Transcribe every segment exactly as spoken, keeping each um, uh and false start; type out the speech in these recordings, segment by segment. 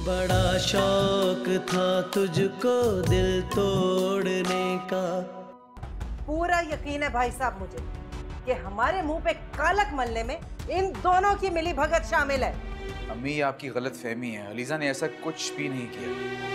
बड़ा शौक था तुझको दिल तोड़ने का। पूरा यकीन है भाई साहब मुझे कि हमारे मुंह पे कालक मलने में इन दोनों की मिली भगत शामिल है। अम्मी, ये आपकी गलत फहमी है। अलीजा ने ऐसा कुछ भी नहीं किया।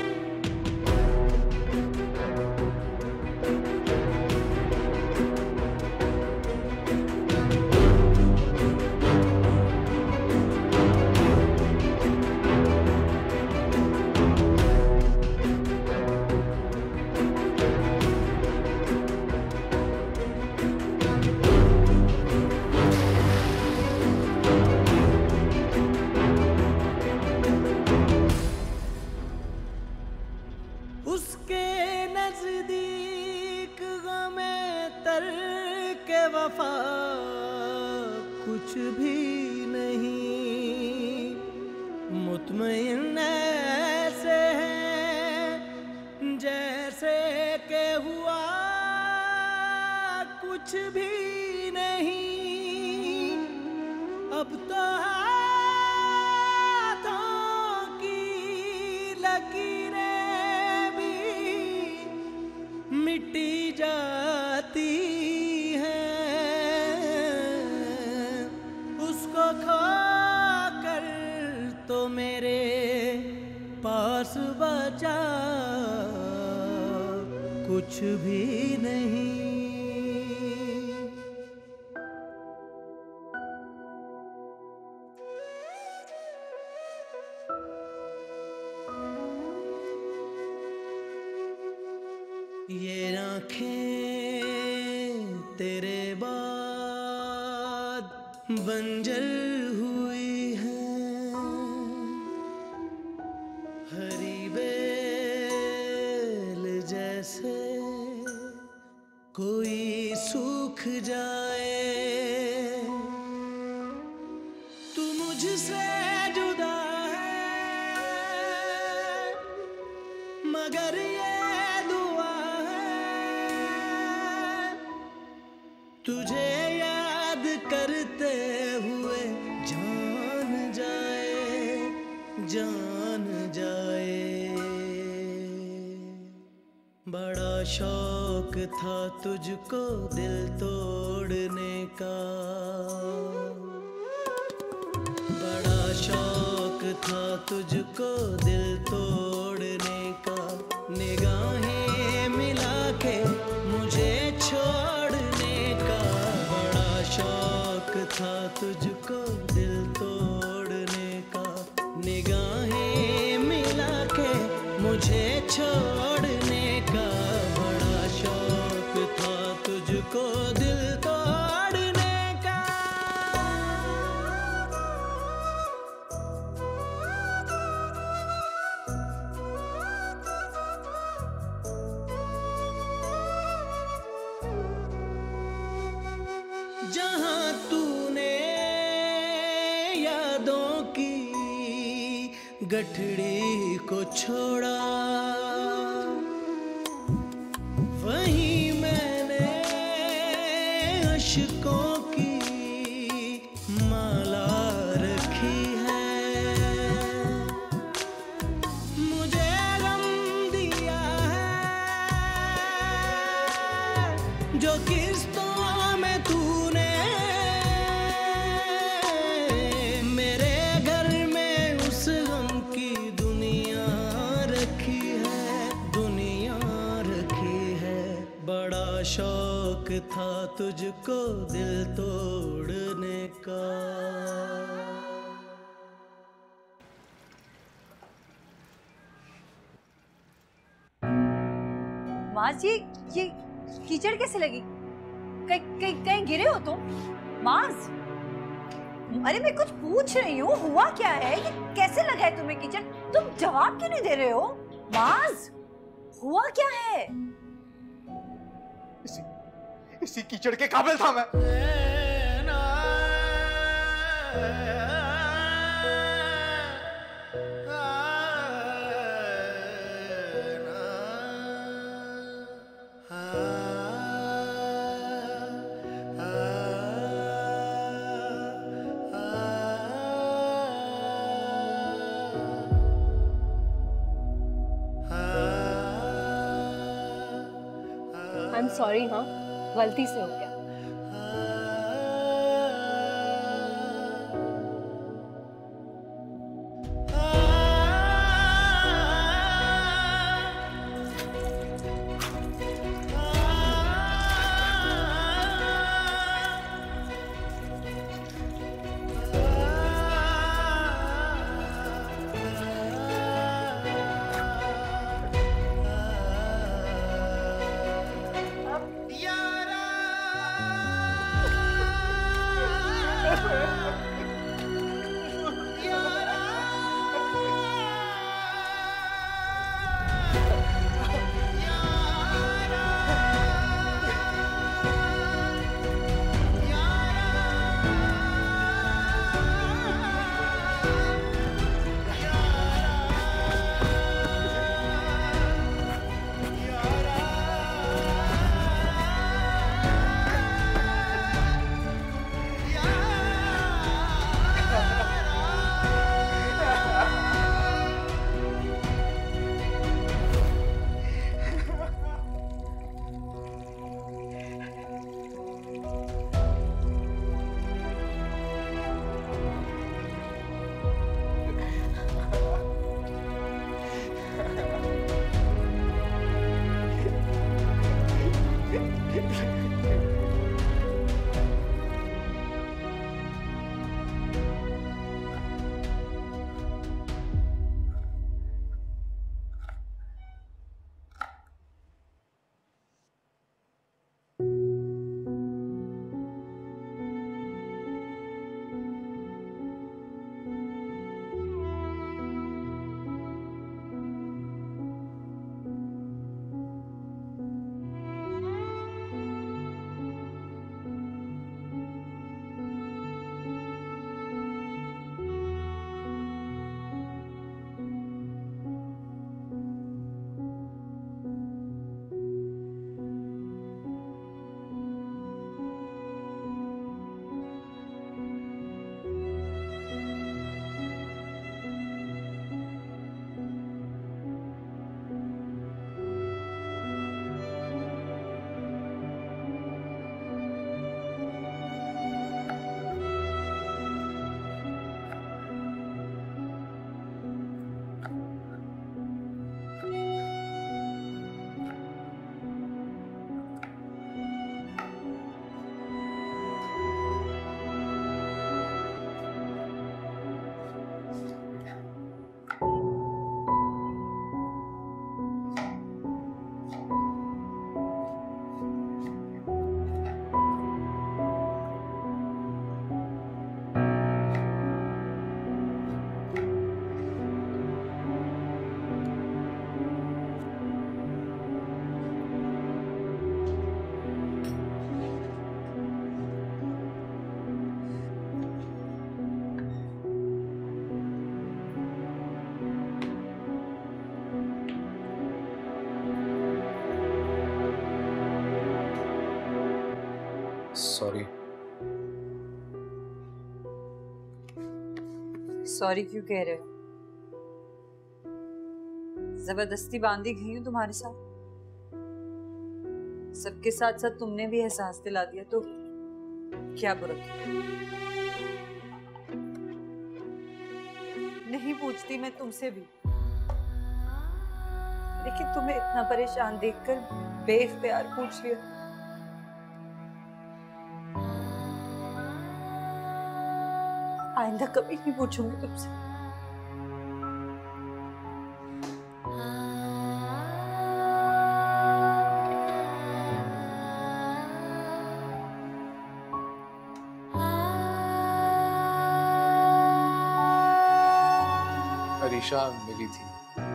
उसके नजदीक गमे तर के वफा कुछ भी नहीं। मुतमईन ऐसे हैं जैसे के हुआ कुछ भी नहीं। अब तो हाथों की लकीरें मिटी जाती हैं। उसको खोकर तो मेरे पास बचा कुछ भी नहीं। ये आँखें तेरे बाद बंजर हुई हैं। हरी बेल जैसे कोई सूख जाए। तू मुझसे जुदा है मगर ये तुझे याद करते हुए जान जाए जान जाए। बड़ा शौक था तुझको दिल तोड़ने का। बड़ा शौक था तुझको दिल तोड़ने का। निगाहें मिला के मुझे छोड़ने का। बड़ा शौक था तुझको दिल तोड़ने का। निगाहें मिला के मुझे छोड़ने का। बड़ा शौक था तुझको दिल तोड़ने का। जहाँ तूने यादों की गठड़ी को छोड़ा वहीं मैंने अश्कों की माला रखी है। मुझे गम दिया है जो किस्तों में तूने मेरे घर में उस गम की दुनिया रखी है दुनिया रखी है। बड़ा शौक था तुझको दिल तोड़ने का। माँ जी, ये कीचड़ कैसे लगी? कहीं कहीं कहीं गिरे हो तुम? माज, अरे मैं कुछ पूछ रही हूँ, हुआ क्या है? ये कैसे लगा है तुम्हें कीचड़? तुम जवाब क्यों नहीं दे रहे हो? माज, हुआ क्या है? इसी इसी कीचड़ के काबिल था मैं। आई एम सॉरी, हाँ गलती से हो गया। सॉरी। सॉरी क्यों कह रहे हो? जबरदस्ती बांधी गई हूं तुम्हारे साथ। सबके साथ साथ तुमने भी एहसास दिला दिया तो क्या बुरा किया? नहीं पूछती मैं तुमसे भी, लेकिन तुम्हें इतना परेशान देखकर बेइख्तियार पूछ लिया। आइंदा कभी नहीं पूछूंगी तुमसे। अरीशा मिली थी।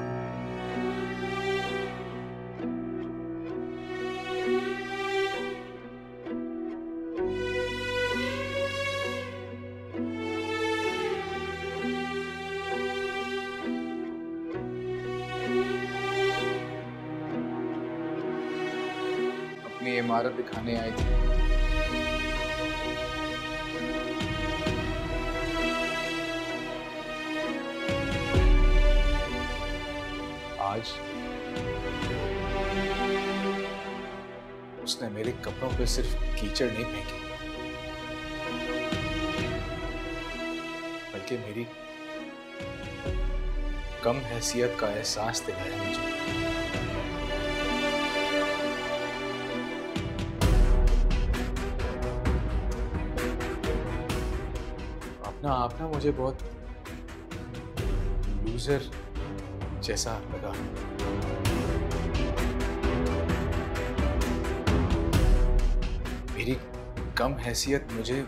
अपनी इमारत दिखाने आई थी। आज उसने मेरे कपड़ों पे सिर्फ कीचड़ नहीं फेंकी, बल्कि मेरी कम हैसियत का एहसास दिलाया मुझे। अपना आप ना मुझे बहुत लूजर जैसा लगा। मेरी कम हैसियत मुझे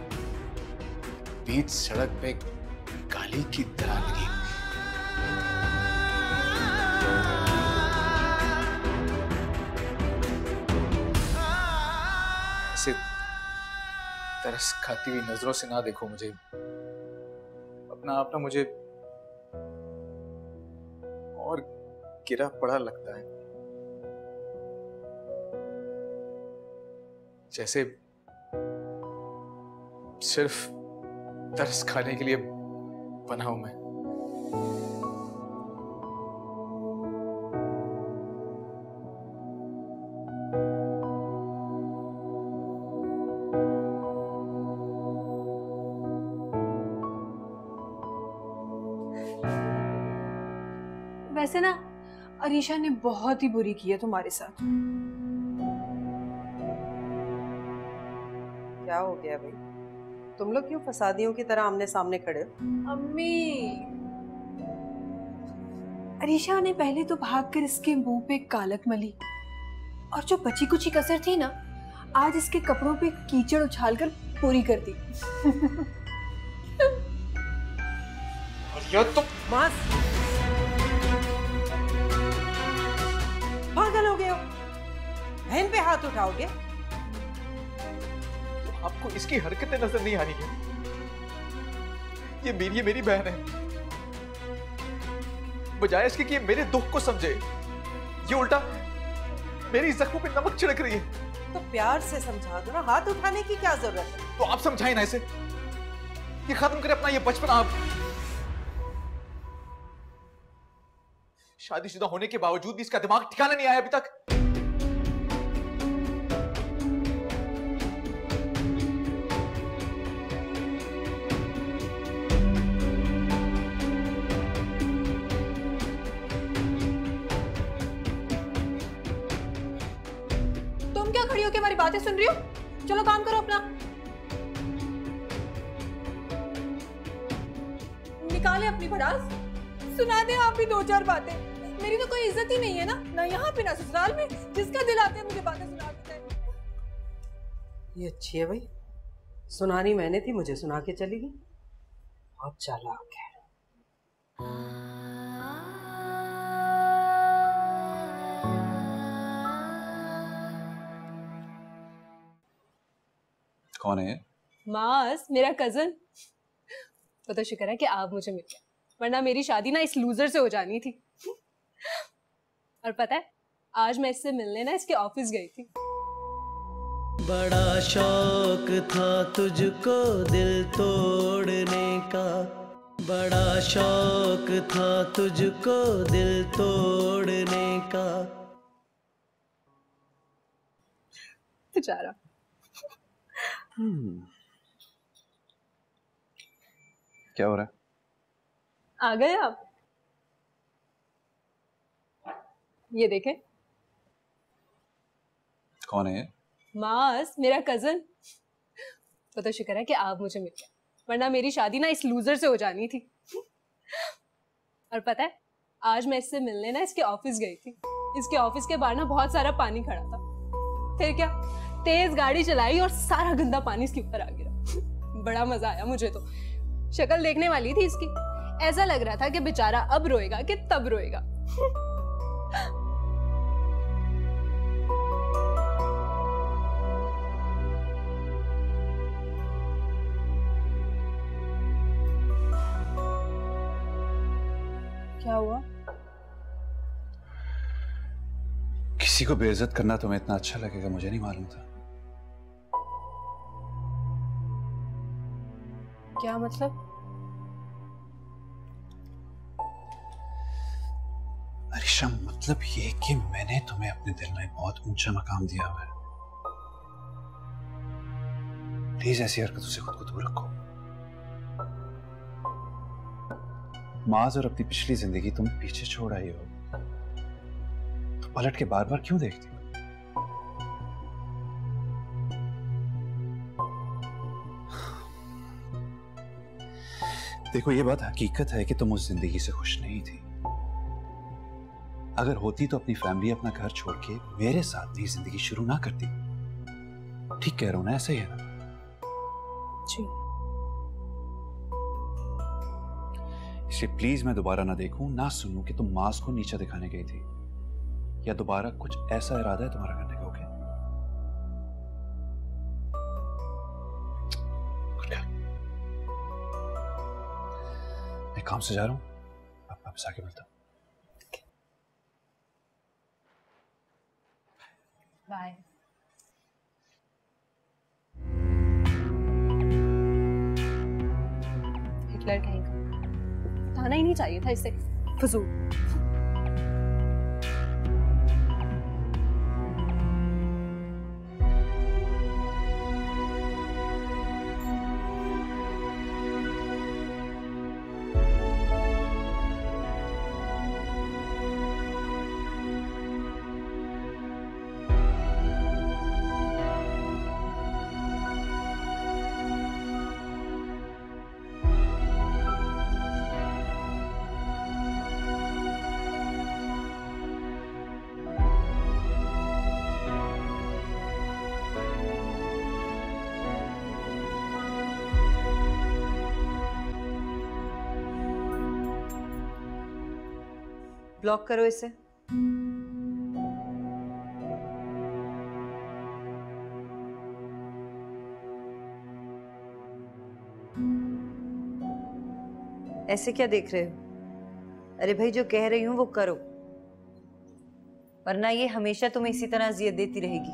बीच सड़क पे काली की तरह लगी। ऐसे तरस खाती हुई नजरों से ना देखो मुझे। अपना आप ना मुझे और गिरा पड़ा लगता है, जैसे सिर्फ तरस खाने के लिए बना हूं मैं। वैसे ना अरीशा ने बहुत ही बुरी की है तुम्हारे साथ। क्या हो गया भाई? तुम लोग क्यों फसादियों की तरह आमने सामने खड़े हो? अम्मी, अरीशा ने पहले तो भागकर इसके मुंह पे कालक मली, और जो बची कुची कसर थी ना, आज इसके कपड़ों पे कीचड़ उछालकर पूरी कर दी। यार तुम मास पागल हो गए हो? बहन पे हाथ उठाओगे? आपको इसकी हरकतें नजर नहीं आ रही है? ये मेरी ये मेरी बहन है। बजाय इसके कि ये मेरे दुख को समझे, ये उल्टा मेरी जख्मों पे नमक छिड़क रही है। तो प्यार से समझा दो ना, हाथ उठाने की क्या जरूरत है? तो आप समझाए ना इसे, ये खत्म करे अपना ये बचपन। आप शादीशुदा होने के बावजूद भी इसका दिमाग ठिकाना नहीं आया अभी तक। तुम क्या खड़ी होकर हमारी बातें सुन रही हो? चलो काम करो अपना। निकाले अपनी भड़ास, सुना दे आप भी दो चार बातें। मेरी तो कोई इज्जत ही नहीं है ना, ना यहाँ पे ना ससुराल में। जिसका दिल आते मुझे बातें सुना देता है। ये अच्छी है भाई, सुनानी मैंने थी, मुझे सुना के चली गई। बहुत चालाक है। कौन है? मास, मेरा कजन। तो तो शुक्र है कि आप मुझे मिल गए, वरना मेरी शादी ना इस लूजर से हो जानी थी। और पता है, आज मैं इससे मिलने ना इसके ऑफिस गई थी। बड़ा शौक था तुझको दिल तोड़ने का, बड़ा शौक था तुझको दिल तोड़ने का। बेचारा। क्या हो रहा है? आ गए आप? ये देखें। कौन है? मास, मेरा कजन। तो तो शुक्र है कि आप मुझे मिल गए, वरना मेरी शादी ना इस लूजर से हो जानी थी। और पता है, आज मैं इससे मिलने ना इसके ऑफिस गई थी। इसके ऑफिस के बाहर ना बहुत सारा पानी खड़ा था। फिर क्या, तेज गाड़ी चलाई और सारा गंदा पानी इसके ऊपर आ गिरा। बड़ा मजा आया मुझे तो। शक्ल देखने वाली थी इसकी, ऐसा लग रहा था कि बेचारा अब रोएगा कि तब रोएगा। क्या हुआ? किसी को बेइज्जत करना तुम्हें इतना अच्छा लगेगा मुझे नहीं मालूम था। क्या मतलब? अरीशा, मतलब ये कि मैंने तुम्हें अपने दिल में बहुत ऊंचा मकाम दिया हुआ है। प्लीज ऐसी हरकतों से खुद को दूर रखो। माज और अपनी पिछली जिंदगी तुम पीछे छोड़ आई हो, तो पलट के बार बार क्यों देखती हो? देखो, ये बात हकीकत है कि तुम उस जिंदगी से खुश नहीं थी। अगर होती तो अपनी फैमिली, अपना घर छोड़ के मेरे साथ नई जिंदगी शुरू ना करती। ठीक कह रहा हूं ना? ऐसा ही है ना? जी। इसलिए प्लीज मैं दोबारा ना देखूं, ना सुनूं कि तुम मास को नीचा दिखाने गई थी, या दोबारा कुछ ऐसा इरादा है तुम्हारा करने का। ओके? मैं काम से जा रहा हूं, अब वापस आके मिलता हूं। बाय। हिटलर कहीं का, उठाना ही नहीं चाहिए था इससे, फजूल। ब्लॉक करो इसे। ऐसे क्या देख रहे हो? अरे भाई, जो कह रही हूं वो करो, वरना ये हमेशा तुम्हें इसी तरह अजियत देती रहेगी।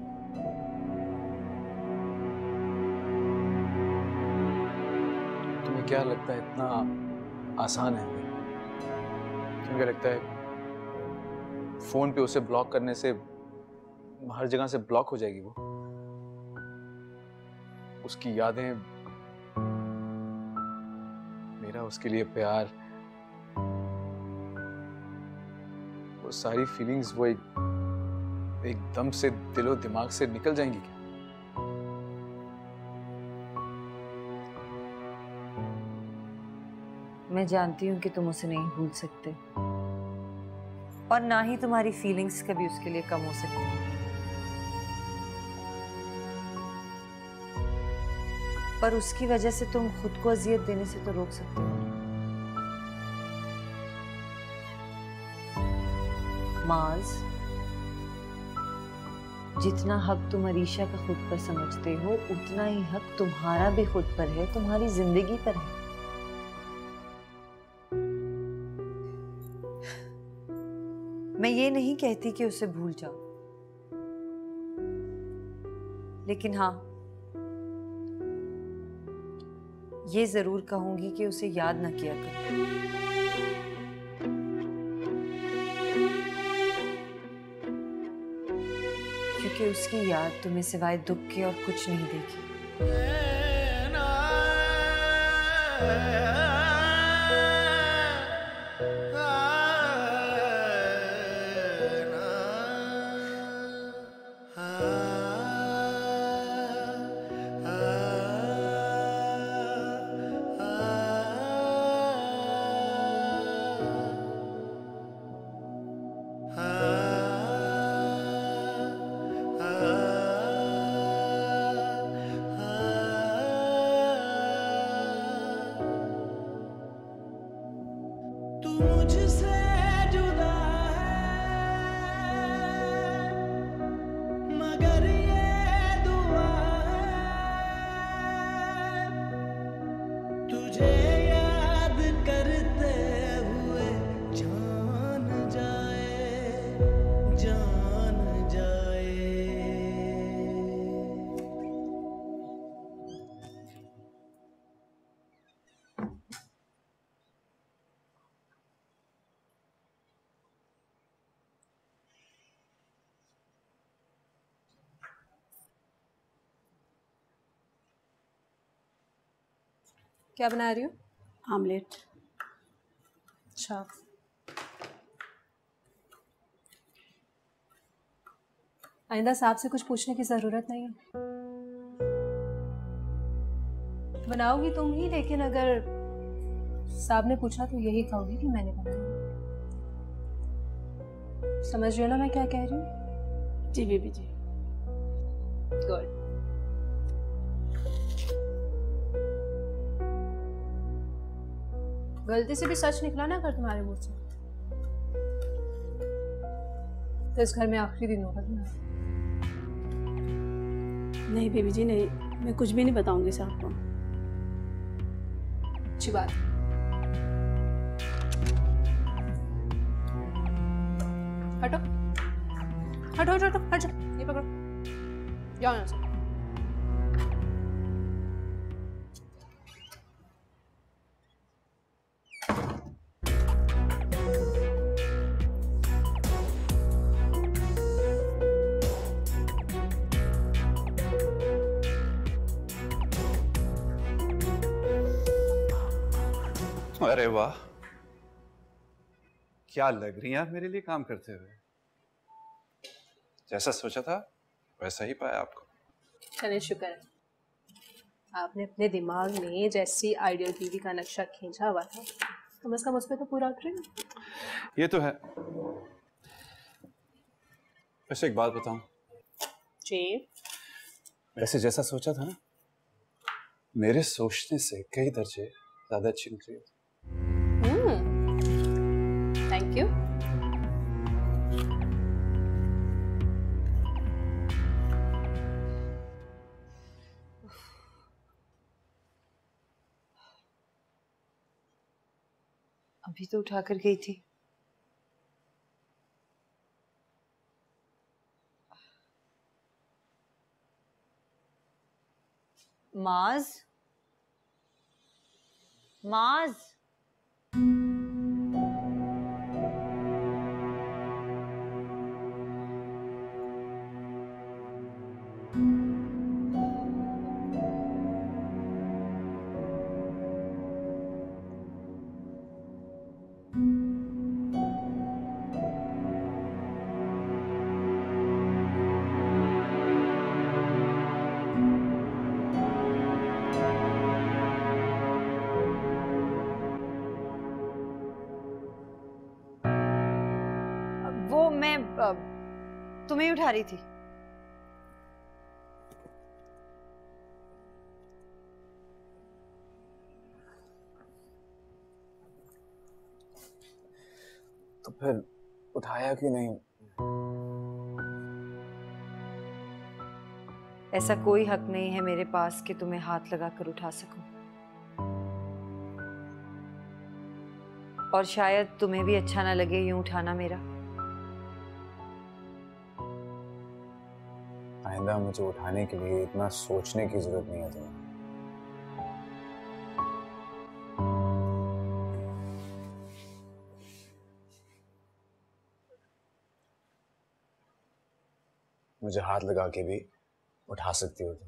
तुम्हें क्या लगता है इतना आसान है? मुझे लगता है फोन पे उसे ब्लॉक करने से हर जगह से ब्लॉक हो जाएगी वो। उसकी यादें, मेरा उसके लिए प्यार, वो सारी फीलिंग्स वो एक एकदम से दिलो दिमाग से निकल जाएंगी क्या? मैं जानती हूँ कि तुम उसे नहीं भूल सकते, और ना ही तुम्हारी फीलिंग्स कभी उसके लिए कम हो सकती। पर उसकी वजह से तुम खुद को अजियत देने से तो रोक सकते हो। माज, जितना हक तुम अरीशा का खुद पर समझते हो, उतना ही हक तुम्हारा भी खुद पर है, तुम्हारी जिंदगी पर है। मैं ये नहीं कहती कि उसे भूल जाओ, लेकिन हाँ, ये जरूर कहूंगी कि उसे याद ना किया करो, क्योंकि उसकी याद तुम्हें सिवाय दुख के और कुछ नहीं देगी। क्या बना रही हो? आमलेट। अच्छा, आइंदा साहब से कुछ पूछने की जरूरत नहीं है। बनाओगी तुम ही, लेकिन अगर साहब ने पूछा तो यही कहोगी कि मैंने बनाया। समझ रही हो ना मैं क्या कह रही हूँ? जी बीबी जी। गुड। गलती से भी सच निकला ना अगर तुम्हारे मुंह से तो इस घर में आखिरी दिन होगा तुम्हारा। नहीं बीबी जी नहीं, मैं कुछ भी नहीं बताऊंगी साहब को। अच्छी बात। हटो हटो हटो हटो हट जाओ, ये पकड़ो, जाओ यहाँ से। अरे वाह, क्या लग रही हैं आप मेरे लिए काम करते हुए। जैसा सोचा था वैसा ही पाया आपको। चलिए शुक्र है, आपने अपने दिमाग में जैसी आइडियल बीवी का नक्शा खींचा हुआ था तो उसका मुझ पे तो पूरा उतर गया। ये तो है। वैसे एक बात बताऊं? जी। वैसे जैसा सोचा था ना, मेरे सोचने से कई दर्जे ज्यादा अच्छी निकली। Thank you. अभी तो उठा कर गई थी। माज, माज, वो मैं अ, तुम्हें उठा रही थी। तो फिर उठाया क्यों नहीं? ऐसा कोई हक नहीं है मेरे पास कि तुम्हें हाथ लगाकर उठा सकूं। और शायद तुम्हें भी अच्छा ना लगे यूं उठाना मेरा। आइंदा मुझे उठाने के लिए इतना सोचने की जरूरत नहीं है तुम्हें। मुझे हाथ लगा के भी उठा सकती हो तुम।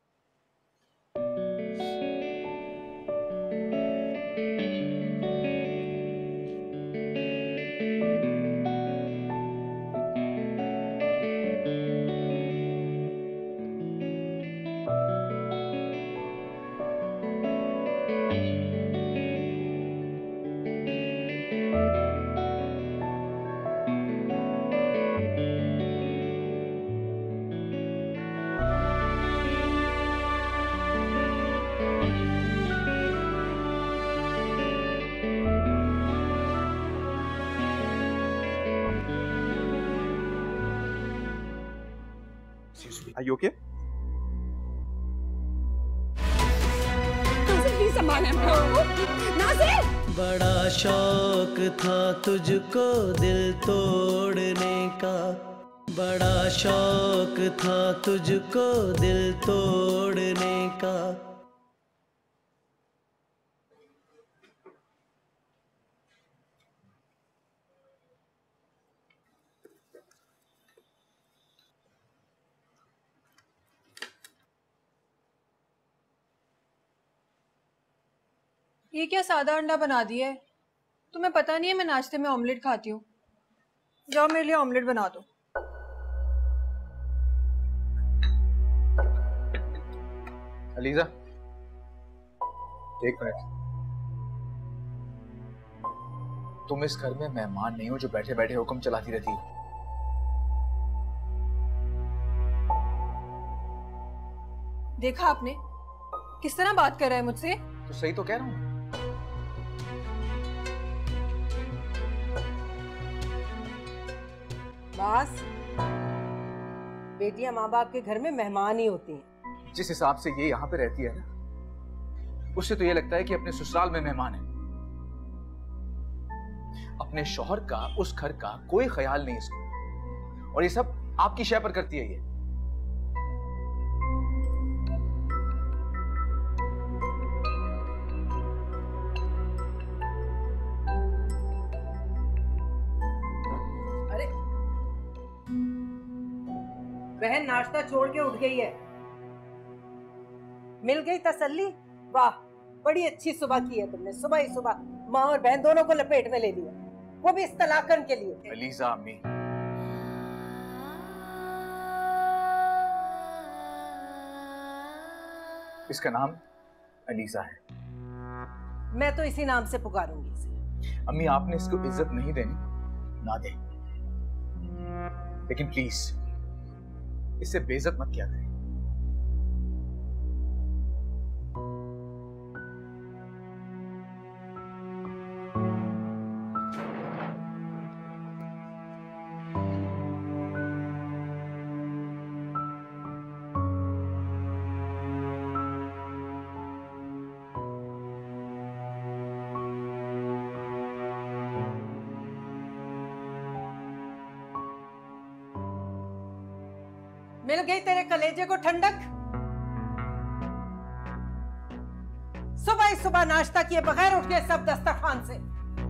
Are you okay? बड़ा शौक था तुझको दिल तोड़ने का, बड़ा शौक था तुझको दिल तोड़ने का। ये क्या सादा अंडा बना दिया है? तुम्हें पता नहीं है मैं नाश्ते में ऑमलेट खाती हूँ। जाओ मेरे लिए ऑमलेट बना दो। अलीजा, एक मिनट। तुम इस घर में मेहमान नहीं हो जो बैठे बैठे हुक्म चलाती रहती हो। देखा आपने किस तरह बात कर रहा है मुझसे? तो सही तो कह रहा हूं। बस बेटियां माँ बाप के घर में मेहमान ही होती हैं। जिस हिसाब से ये यहाँ पे रहती है ना, उससे तो ये लगता है कि अपने ससुराल में मेहमान है। अपने शौहर का, उस घर का कोई ख्याल नहीं इसको, और ये सब आपकी शय पर करती है ये। अरे बहन नाश्ता छोड़ के उठ गई है। मिल गई तसल्ली? वाह, बड़ी अच्छी सुबह की है तुमने। सुबह ही सुबह माँ और बहन दोनों को लपेट में ले लिया, वो भी इस तलाकन के लिए। अलीजा अम्मी, इसका नाम अलीजा है। मैं तो इसी नाम से पुकारूंगी इसे। अम्मी, आपने इसको इज्जत नहीं देनी, ना दे, लेकिन प्लीज इससे बेइज्जत मत किया करें। मिल गई तेरे कलेजे को ठंडक? सुबह ही सुबह नाश्ता किए बगैर उठ गए सब दस्तरखान से।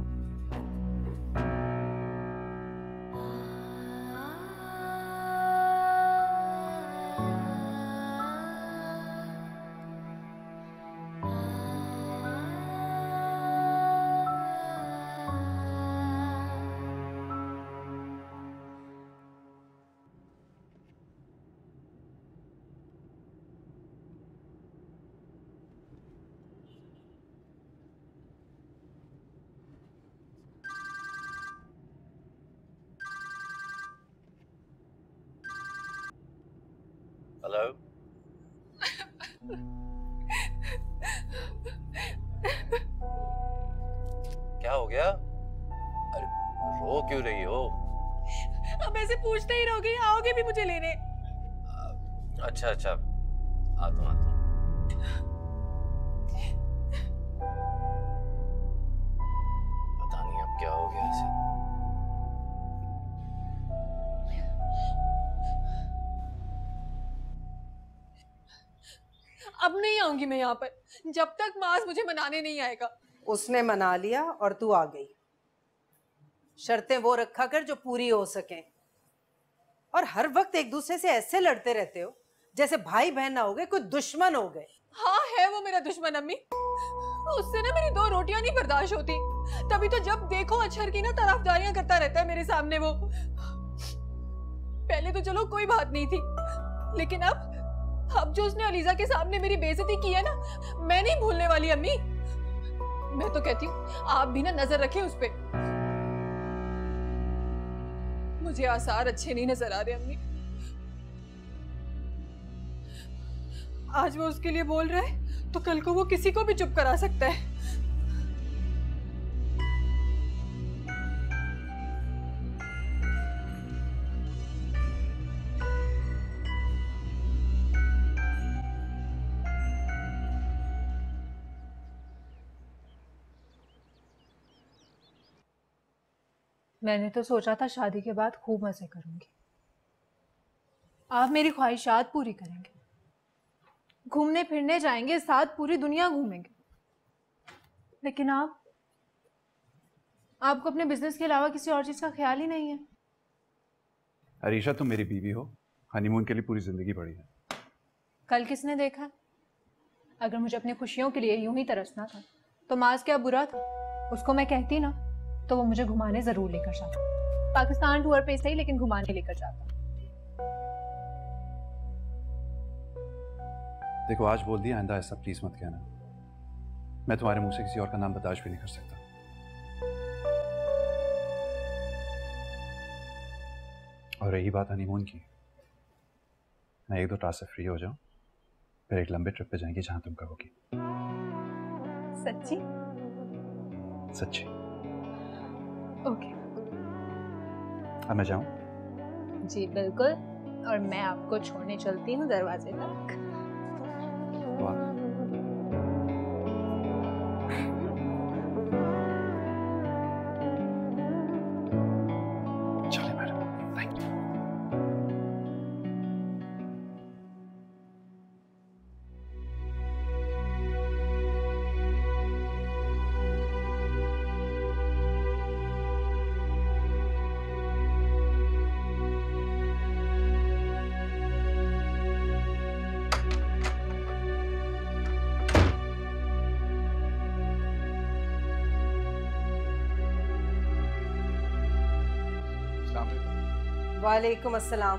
हेलो। क्या हो गया? अरे रो क्यों रही हो? अब ऐसे पूछते ही रहोगे, आओगे भी मुझे लेने? अच्छा अच्छा, आता हूँ आता हूँ। पता नहीं अब क्या हो गया इसे। अब नहीं आऊंगी मैं यहाँ पर जब तक मास मुझे मनाने नहीं आएगा। उसने मना लिया और तू आ गई। शर्तें वो रखा कर जो पूरी हो सकें, और हर वक्त एक दूसरे से ऐसे लड़ते रहते हो जैसे भाई बहन ना हो गए, कोई दुश्मन हो गए। हाँ है वो मेरा दुश्मन अम्मी, उससे ना मेरी दो रोटियां नहीं बर्दाश्त होती, तभी तो जब देखो अक्षर की ना तरफदारियां करता रहता है मेरे सामने वो। पहले तो चलो कोई बात नहीं थी, लेकिन अब अब जो उसने अलीजा के सामने मेरी बेइज्जती की है ना, मैं नहीं भूलने वाली अम्मी। मैं तो कहती हूँ आप भी ना नजर रखें उस पे। मुझे आसार अच्छे नहीं नजर आ रहे अम्मी। आज वो उसके लिए बोल रहा है तो कल को वो किसी को भी चुप करा सकता है। मैंने तो सोचा था शादी के बाद खूब मजे करूंगी। आप मेरी ख्वाहिशात पूरी करेंगे, घूमने फिरने जाएंगे साथ, पूरी दुनिया घूमेंगे। लेकिन आप आपको अपने बिजनेस के अलावा किसी और चीज का ख्याल ही नहीं है। अरीशा, तुम मेरी बीवी हो, हनीमून के लिए पूरी जिंदगी पड़ी है। कल किसने देखा? अगर मुझे अपनी खुशियों के लिए यूं ही तरसना था तो माज क्या बुरा था? उसको मैं कहती ना तो वो मुझे घुमाने जरूर लेकर जाता। पाकिस्तान टूर पे सही, लेकिन घुमाने लेकर जाता। देखो आज बोल दिया, आइंदा ऐसा प्लीज मत कहना। मैं तुम्हारे मुंह से किसी और का नाम बर्दाश्त भी नहीं कर सकता। और रही बात हनीमून की, मैं एक दो टास्क से फ्री हो जाऊं, फिर एक लंबे ट्रिप पे जाएंगे जहां तुम कहोगी। सच्ची? सच्ची। ओके। अब मैं जाऊं? जी बिल्कुल, और मैं आपको छोड़ने चलती हूँ दरवाजे तक। वाह। चलिए मैडम, थैंक यू। वालेकुम अस्सलाम।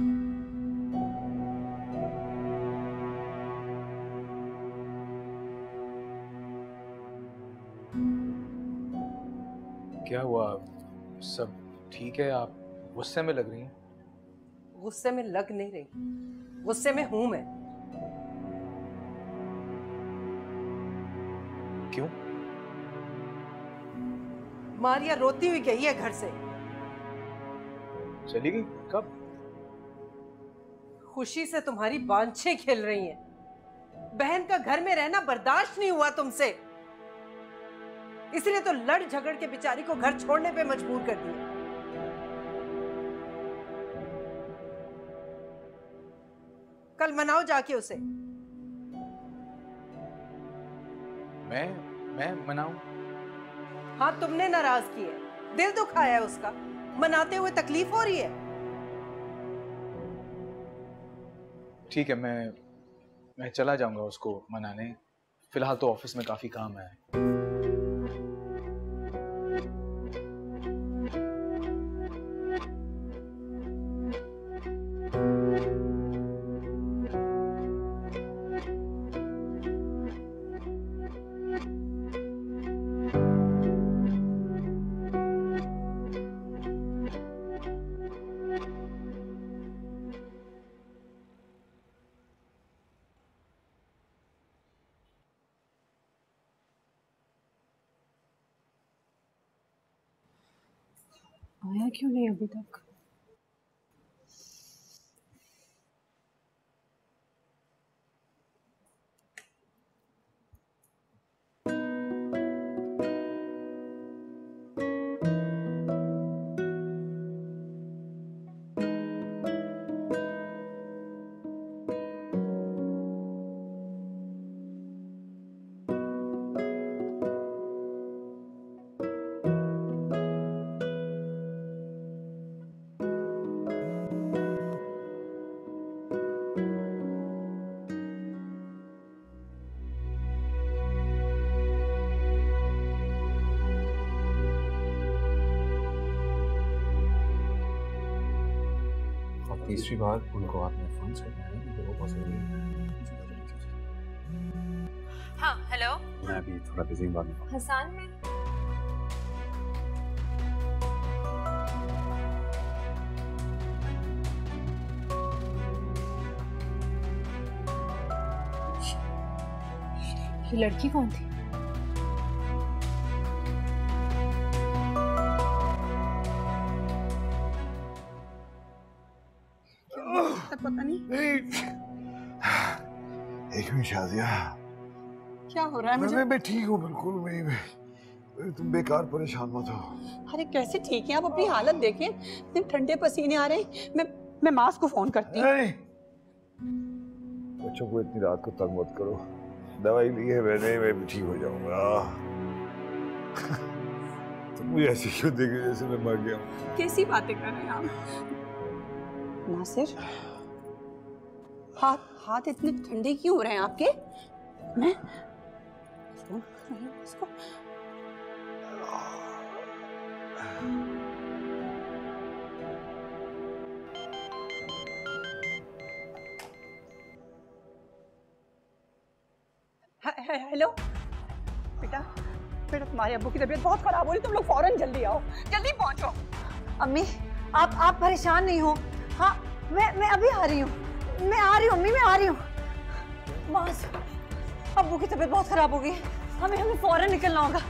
क्या हुआ? सब ठीक है? आप गुस्से में लग रही हैं। गुस्से में लग नहीं रही, गुस्से में हूं मैं। क्यों? मारिया रोती हुई गई है घर से। चली गई? कब? खुशी से तुम्हारी बांछें खिल रही हैं। बहन का घर में रहना बर्दाश्त नहीं हुआ तुमसे, इसलिए तो लड़ झगड़ के बेचारी को घर छोड़ने पे मजबूर कर दिया। कल मनाओ जाके उसे। मैं मैं मनाऊं? हाँ, तुमने नाराज की है, दिल दुखाया है उसका, मनाते हुए तकलीफ हो रही है। ठीक है, मैं मैं चला जाऊंगा उसको मनाने। फिलहाल तो ऑफिस में काफी काम है। आया क्यों नहीं अभी तक? तीसरी बार उनको आपने फोन करना है कि वो पॉसिबल है। हाँ हेलो। मैं अभी थोड़ा बिजी हूँ, बाद में हसन में ये लड़की कौन थी? पता नहीं। एक मिनट शादिया, क्या हो रहा है मुझे? मैं मैं ठीक हूँ बिल्कुल। मैं, मैं तुम बेकार परेशान मत हो। अरे कैसे ठीक हैं आप? अपनी हालत देखें, इतने ठंडे पसीने आ रहे हैं। मैं मैं मास को फोन करती हूँ। बच्चों को इतनी रात को तंग मत करो। दवाई ली है मैंने, मैं भी ठीक हो जाऊंगा। तुम मुझे ऐसे क्यों देख रहे जैसे मैं मर गया हूँ? कैसी बातें कर रहे हैं आप? नासिर, हाथ हाथ इतने ठंडे क्यों हो रहे हैं आपके? मैं फोन कर रही हूँ इसको। हेलो बेटा, बेटा तुम्हारे अब्बू की तबीयत बहुत खराब हो रही, तुम लोग फौरन जल्दी आओ, जल्दी पहुंचो। अम्मी आप आप परेशान नहीं हो? हाँ मैं मैं अभी आ रही हूँ, मैं आ रही हूँ अम्मी, मैं आ रही हूँ। बस अब्बू की तबीयत बहुत खराब हो गई, हमें हमें फौरन निकलना होगा।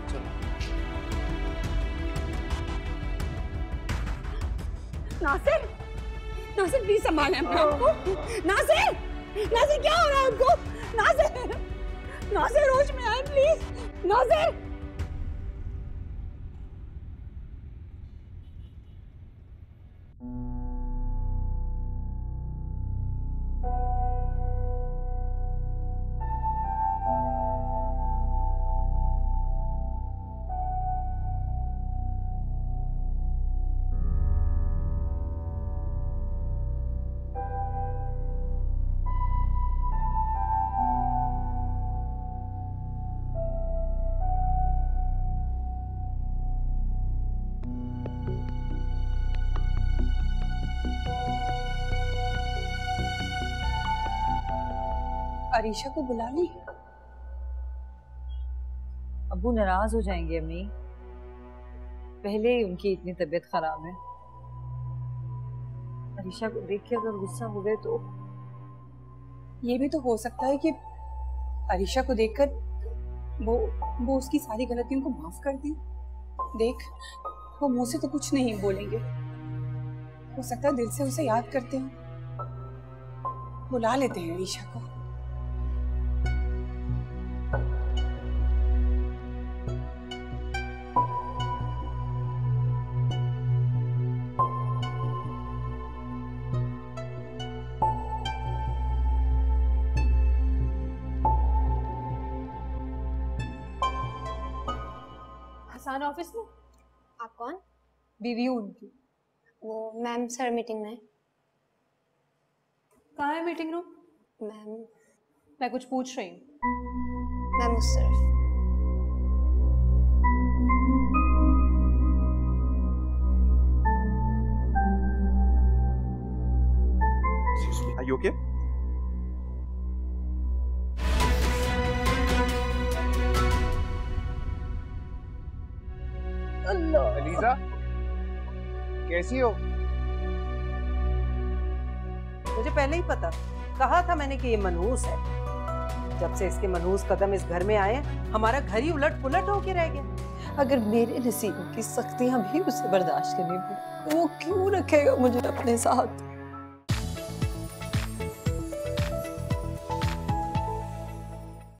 नासिर, नासिर प्लीज संभालें अपने आप को। नासिर, नासिर क्या हो रहा है आपको? नासिर, नासिर होश में आए प्लीज। नासिर, अरीशा को बुला ली। अब्बू नाराज हो जाएंगे अम्मी, पहले ही उनकी इतनी तबीयत खराब है। अरीशा को देख के अगर गुस्सा हो गए तो ये भी तो हो सकता है कि अरीशा को देखकर वो वो उसकी सारी गलतियों को माफ कर दे। देख वो मुंह से तो कुछ नहीं बोलेंगे, हो सकता है दिल से उसे याद करते हो। बुला लेते हैं अरीशा को। हसान ऑफिस में? आप कौन? बीवी हूँ उनकी। वो मैम सर मीटिंग में। कहाँ है मीटिंग रूम? मैम मैं कुछ पूछ रही हूँ। मैम उस तरफ। Are you okay? अलीजा कैसी हो? मुझे पहले ही पता, कहा था मैंने कि ये मनहूस है। जब से इसके मनहूस कदम इस घर में आए, हमारा घर ही उलट पुलट होके रह गया। अगर मेरे नसीबों की सख्तियां भी उसे बर्दाश्त करनी पड़ी, वो क्यों रखेगा मुझे अपने साथ?